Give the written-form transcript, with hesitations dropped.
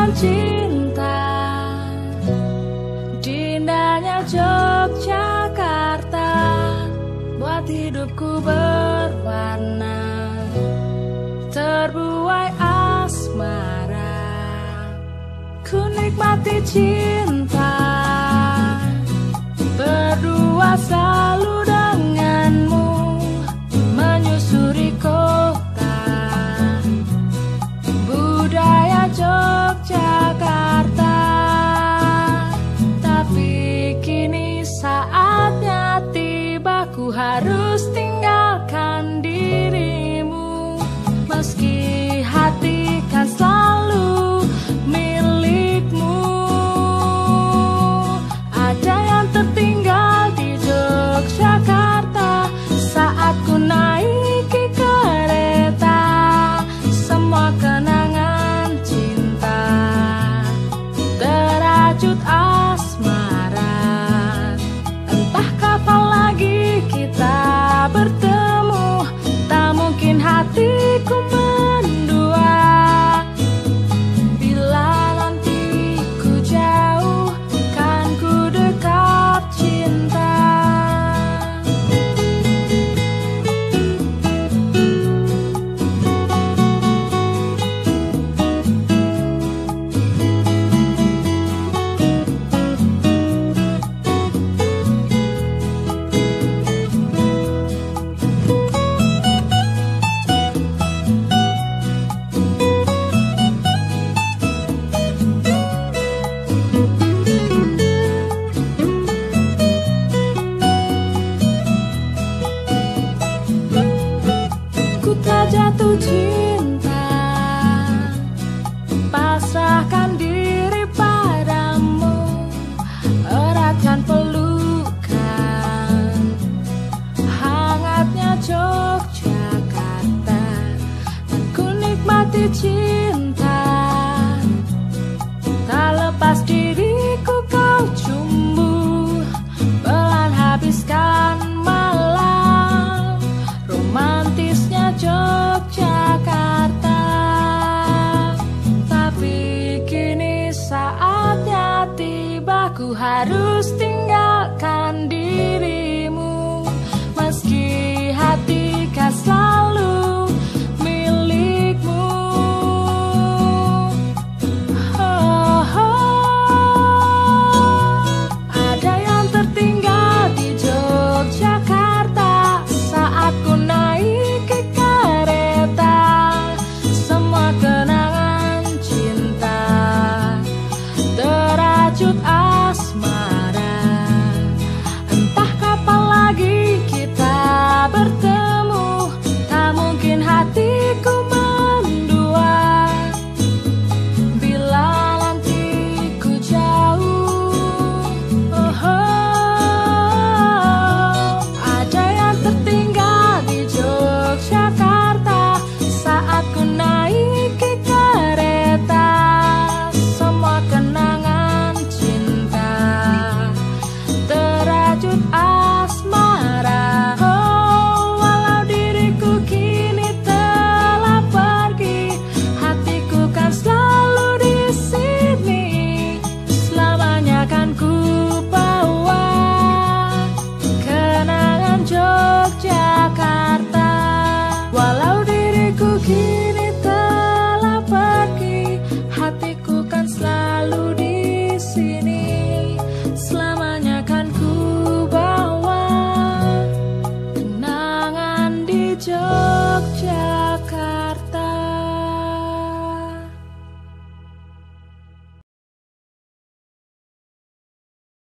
cinta di indahnya Yogyakarta, buat hidupku berwarna, terbuai asmara. Ku nikmati cinta berdua selalu denganmu, menyusuri kota budaya Yogyakarta. Tapi kini saatnya tiba, ku harus tinggalkan dirimu, meski hati kan selalu milikmu. Ada yang tertinggal di Yogyakarta saat ku naiki kereta, semua kenangan cinta terajut asmara. Entah kapan lagi kita bertemu, tak mungkin hatiku mendua. Bila nanti ku jauh, kan ku dekat cinta. Ku tak jatuh cinta, pasrahkan diri padamu, eratkan pelukan, hangatnya Yogyakarta. Dan ku nikmati cinta, tak lepas diriku kau cumbu, pelan habiskan malam romantisnya Yogyakarta. Tapi kini saatnya tiba, ku harus tinggalkan dirimu, meski hati kan selalu milikmu. Oh, oh. Ada yang tertinggal di Yogyakarta saat ku naiki kereta, semua kenangan cinta terajut asmara. Entah kapan lagi kita bertemu, tak mungkin hatiku mendua. Bila nanti ku jauh, oh, oh. Ada yang tertinggal di Yogyakarta saat ku naiki kereta, semua kenangan cinta terajut asmara. Oh, walau diriku kini telah pergi, hatiku kan selalu di sini, selamanya kan ku bawa kenangan Yogyakarta. Walau diriku kini telah pergi, hatiku kan selalu di sini, selamanya kan ku bawa kenangan di Yogyakarta.